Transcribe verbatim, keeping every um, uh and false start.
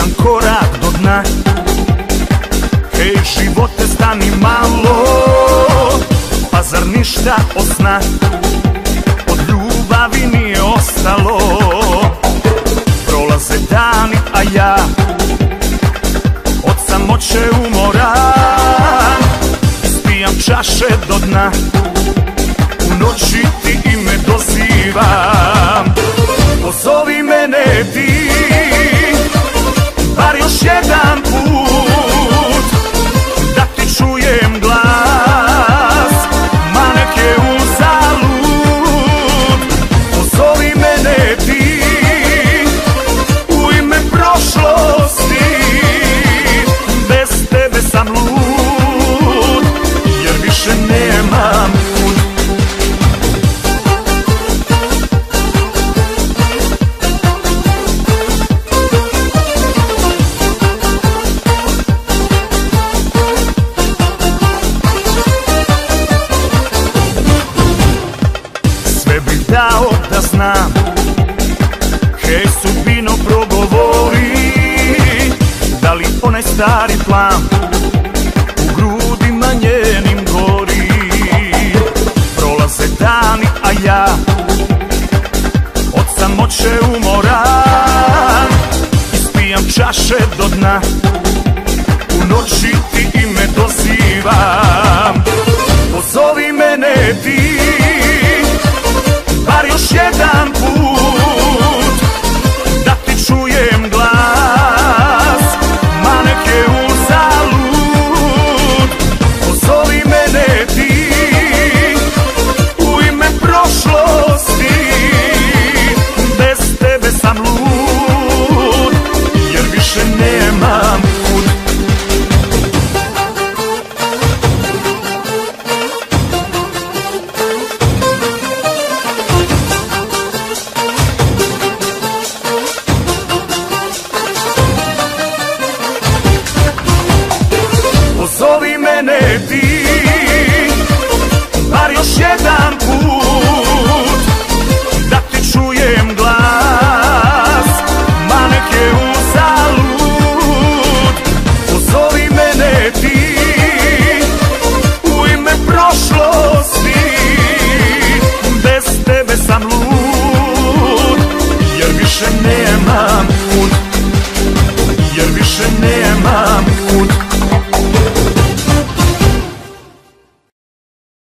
jedan korak do dna. Hej živote, stani malo, pa zar ništa od sna? Od ljubavi nije ostalo. Prolaze dani, a ja od samoće umoran. Ispijam čaše do dna, u noći ti ime dozivam. Pozovi mene ti, bar još jedan put, da ti čujem glas, ma nek je uzalud. Pozovi mene ti, u ime prošlosti, bez tebe sam lud, jer više nemam put. Dao da znam, hej sudbino progovori, da li onaj stari plan u grudima njenim gori. Prolaze dani, a ja od samoće umoran. Ispijam čaše do dna, u noći ti ime dozivam. Pozovi mene ti, bar još jedan put, da ti čujem glas, ma nek je uzalud. Pozovi mene ti, u ime prošlosti, bez tebe sam lud, jer više nemam put. Pozovi mene ti, bar još jedan put, da ti čujem glas, ma nek je uzalud. Pozovi mene ti, u ime prošlosti, bez tebe sam lud, jer više nemam put, jer više nemam